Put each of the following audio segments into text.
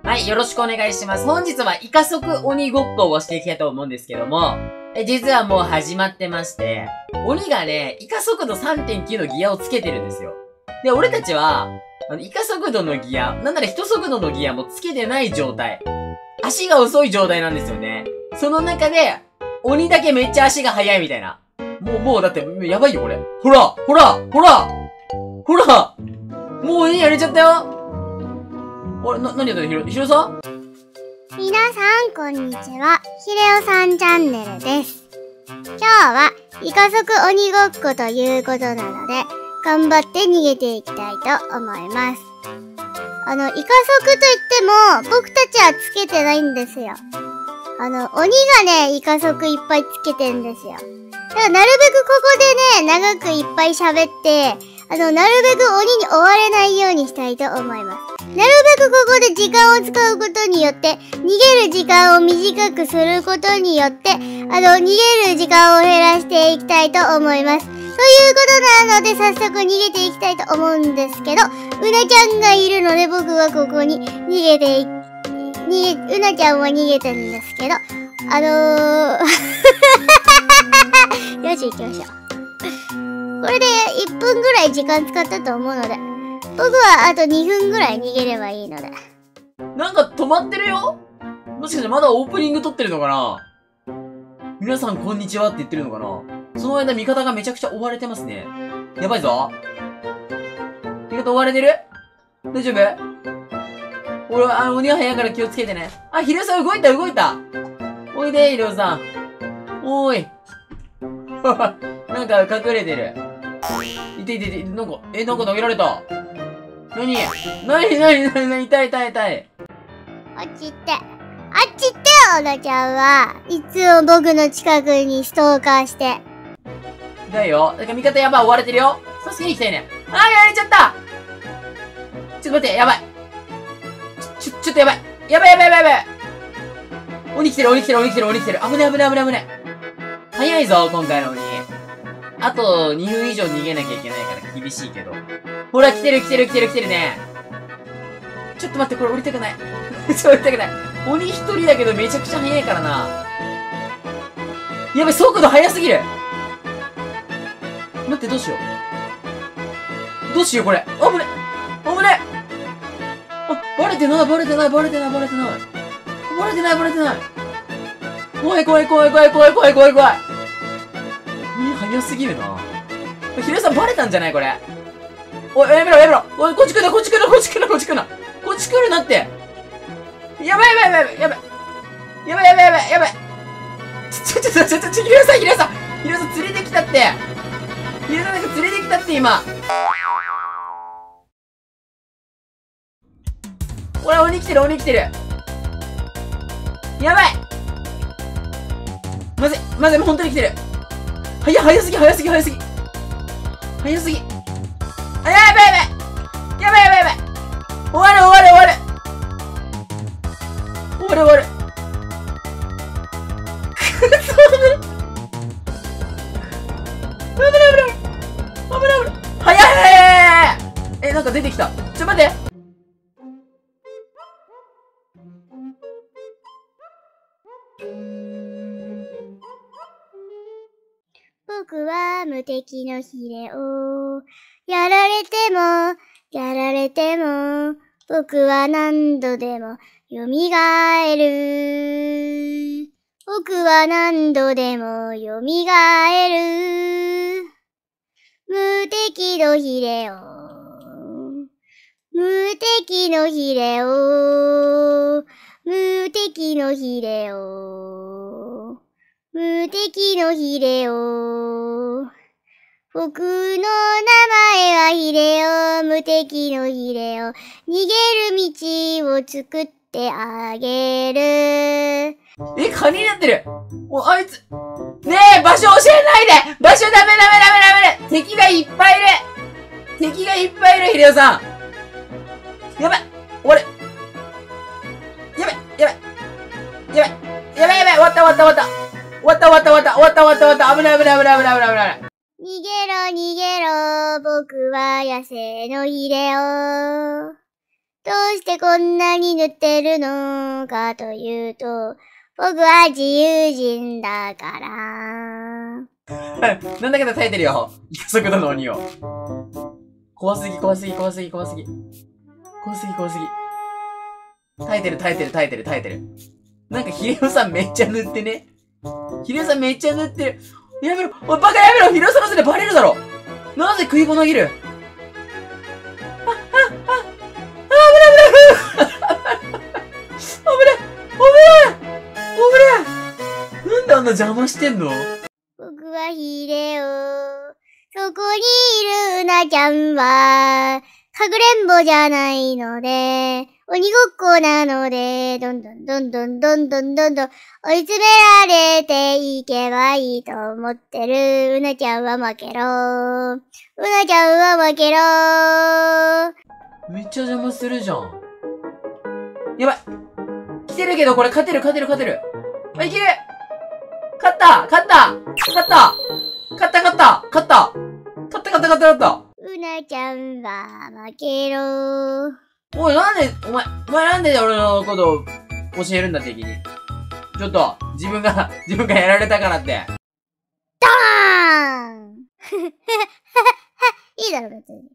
はい、よろしくお願いします。本日はイカ足鬼ごっこをしていきたいと思うんですけども、実はもう始まってまして、鬼がね、イカ速度 3.9 のギアをつけてるんですよ。で、俺たちは、イカ速度のギア、なんなら人速度のギアもつけてない状態。足が遅い状態なんですよね。その中で、鬼だけめっちゃ足が速いみたいな。もうだって、やばいよこれ。ほらほらもう鬼やれちゃったよ。あれ、何やってんのひろさん？ 皆さん、こんにちは。ひれおさんチャンネルです。今日は、イカ足鬼ごっこということなので、頑張って逃げていきたいと思います。イカ足といっても、僕たちはつけてないんですよ。鬼がね、イカ足いっぱいつけてんですよ。だからなるべくここでね、長くいっぱい喋って、なるべく鬼に追われないようにしたいと思います。なるべくここで時間を使うことによって、逃げる時間を短くすることによって、逃げる時間を減らしていきたいと思います。ということなので、早速逃げていきたいと思うんですけど、うなちゃんがいるので、僕はここにうなちゃんは逃げてるんですけど、よし行きましょう。これで1分ぐらい時間使ったと思うので、僕はあと2分ぐらい逃げればいいので。 なんか止まってるよ？もしかしてまだオープニング撮ってるのかな？皆さんこんにちはって言ってるのかな？その間味方がめちゃくちゃ追われてますね。やばいぞ。味方追われてる？大丈夫？俺、鬼が早いから気をつけてね。あ、ひろさん動いたおいで、ひろさん。おーい。なんか隠れてる。いて、なんか投げられた。何痛い。 あっち行って、おなちゃんは。いつも僕の近くにストーカーして。 だよ。なんか味方やばい、追われてるよ。助けに行きたいね。あー、やられちゃった。ちょっと待って、やばい。ちょっとやばい。やばい。鬼来てる。危ね。早いぞ、今回の鬼。あと2分以上逃げなきゃいけないから厳しいけど。ほら、来てるね。ちょっと待って、これ降りたくない。鬼一人だけどめちゃくちゃ速いからな。やばい、速度速すぎる。待って、どうしよう、これ。危ね。あ、バレてない。怖い。早すぎるな。ひろさんバレたんじゃないこれ。おい、やめろ。おい、こっち来るなって。やばい。ちょ、ひろさん連れてきたって。今。ほら、鬼来てる。やばい。まずい、本当に来てる。早すぎ。あ、やばい。終わる。くそ危ない。早い。なんか出てきた。ちょ、待って。 僕は無敵のヒレをやられても僕は何度でも蘇る。僕は何度でも蘇る。無敵のヒレを僕の名前はヒレオ、無敵のヒレオ。逃げる道を作ってあげる。 カニになってる。あいつ。ねえ、場所教えないで。場所ダメ。敵がいっぱいいる、ヒレオさん。やばい。終わる。やばい。終わった。危ない。 逃げろ、僕は野生のヒレオ。 どうしてこんなに塗ってるのかというと、僕は自由人だから。 なんだけど耐えてるよ。イカ速度の鬼を。怖すぎ、怖すぎ、怖すぎ、怖すぎ。怖すぎ、怖すぎ。耐えてる、耐えてる、耐えてる、耐えてる。なんか、ヒレオさんめっちゃ塗ってね。ヒレオさんめっちゃ塗ってる。やめろ、おい、バカやめろ、ヒレオさんのせいでバレるだろ。なぜ食いこなぎる。なんであんな邪魔してんの？ 僕はヒレオ。そこにいるうなちゃんは、かくれんぼじゃないので、鬼ごっこなので、どんどんどんどんどんどんどんどん追い詰められていけばいいと思ってる。うなちゃんは負けろ。うなちゃんは負けろ。 めっちゃ邪魔するじゃん。やばい。来てるけどこれ勝てる勝てる勝てる。あ、いける。勝った勝った勝った勝った勝った勝った勝った勝った勝った勝った。 うなちゃんは負けろ。 おい、なんで、お前なんで俺のことを教えるんだ敵に。ちょっと、自分がやられたからって。 ドーンいいだろ別に。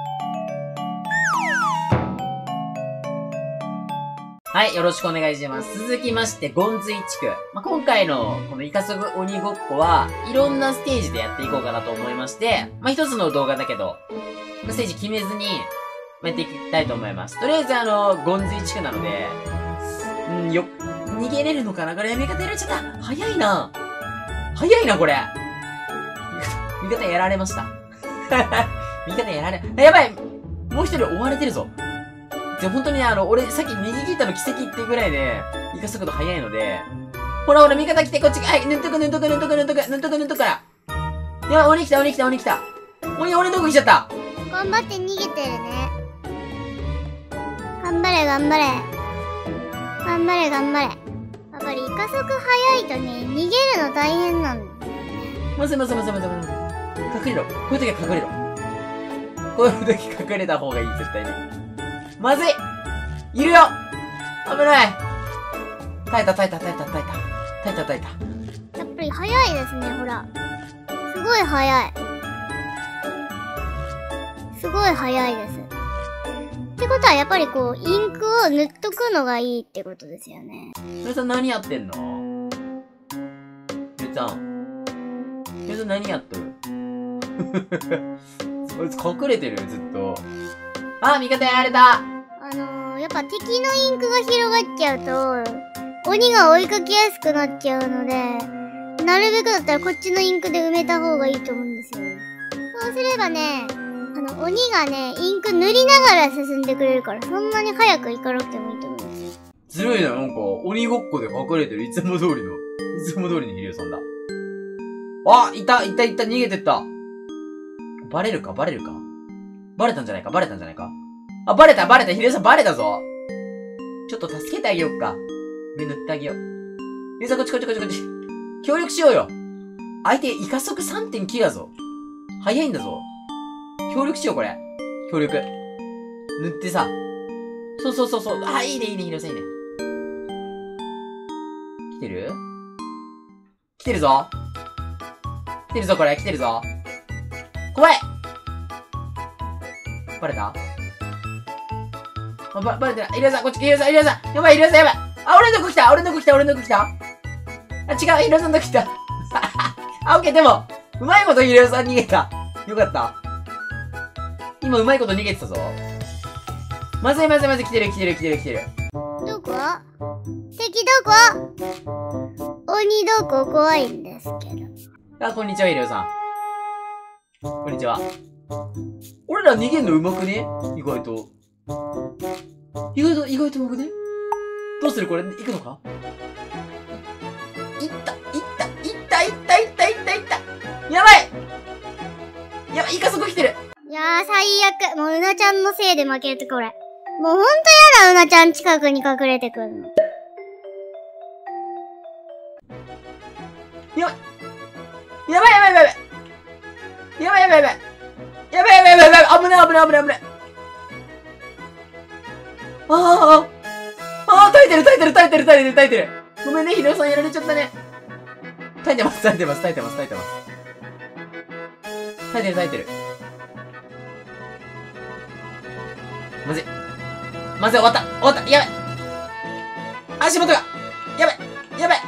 はい、よろしくお願いします。続きまして、ゴンズイ地区。今回の、このイカソグ鬼ごっこは、いろんなステージでやっていこうかなと思いまして、一つの動画だけど、ステージ決めずに、やっていきたいと思います。とりあえずゴンズイ地区なので、逃げれるのかなこれ、味方やられちゃった。早いな。早いな、これ。味方やられました。味方やられ、やばいもう一人追われてるぞ。で、本当に俺、さっき右ギターの奇跡ってぐらいで、イカ速度速いので、ほらほら、味方来て、こっち、はい、塗っとく塗っとく塗っとく塗っとく塗っとく塗っとくから。いや、鬼来た鬼来た鬼来た。俺どこ来ちゃった。 頑張って逃げてるね。頑張れ頑張れ。頑張れ頑張れ。やっぱりイカ速速いとね、逃げるの大変なんだよね。 まず。隠れろ。こういう時は隠れろ。こういう時隠れた方がいい、絶対に。まずいいるよ危ない耐えた。 やっぱり速いですね、ほら。すごい速い。すごい速いです。ってことはやっぱりこう、インクを塗っとくのがいいってことですよね。 ひろさん何やってんの？ひろさん何やっとる？こいつ隠れてるずっと。あ、味方やられた。 やっぱ敵のインクが広がっちゃうと、鬼が追いかけやすくなっちゃうので、なるべくだったらこっちのインクで埋めた方がいいと思うんですよ。そうすればね、鬼がね、インク塗りながら進んでくれるから、そんなに早く行かなくてもいいと思うんですよ。 ずるいな、なんか、鬼ごっこで隠れてる。いつも通りのヒリオさんだ。あ、いた、逃げてった。バレたんじゃないかあ、バレた、ヒデさんバレたぞ。ちょっと助けてあげよっか。目塗ってあげよう。ヒデさんこっち。協力しようよ。相手、イカ速 3.9 だぞ。早いんだぞ。協力しよう、これ。協力。塗ってさ。そう。あ、いいね、ヒデさんいいね。来てるぞ、これ。来てるぞ。怖いバレた？バレてない。イリアさん、こっち、イリアさん。やばい。あ、俺のとこ来た。あ、違う、イリアさんのとこ来た。あ、オッケー、でも、うまいことイリアさん逃げた。よかった。今、うまいこと逃げてたぞ。まずい。来てる。 どこ？敵どこ？鬼どこ？怖いんですけど。 あ、こんにちは、イリアさん。こんにちは。俺ら逃げんのうまくね？意外とうまくね？どうするこれ、行くのか？いった。やばいイカ速来てる。 いやー、最悪。もううなちゃんのせいで負けるってこれ。もうほんとやだ、うなちゃん近くに隠れてくるの。 やばい。危ない。 てる、耐えてる、耐えてる。ごめんね、ひろさんやられちゃったね。耐えてます、耐えてます、耐えてます、耐えてます。耐えてる、耐えてる。まずい。まずい、終わった、終わった、やばい。足元が、やばい、やばい。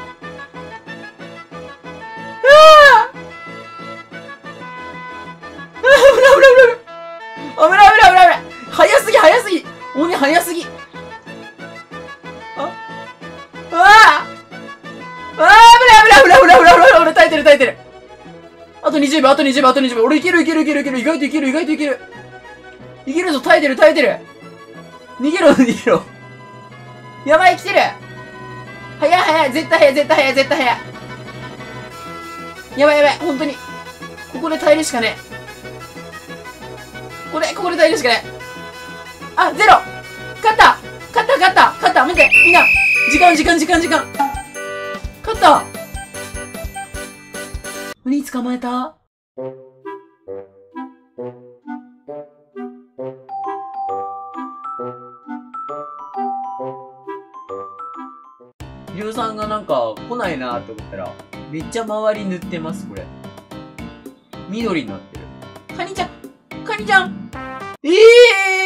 危ない危ない危ない危ない。早すぎ早すぎ。鬼早すぎ。あああ危ない危ない危ない危ない危ない危ない。俺耐えてる耐えてる。あと20秒あと20秒あと20秒。俺いけるいけるいけるいける。意外といける意外といける。いけるぞ。耐えてる耐えてる。逃げろ逃げろ。やばい来てる。早い早い。絶対早い絶対早い絶対早い。やばいやばい。本当に。ここで耐えるしかねえ。ここで耐えるしかない。あ、ゼロ勝った勝った勝った勝った見てみんな時間時間時間時間勝った鬼捕まえたひろさんがなんか来ないなと思ったらめっちゃ周り塗ってますこれ緑になってるカニちゃんカニちゃんええー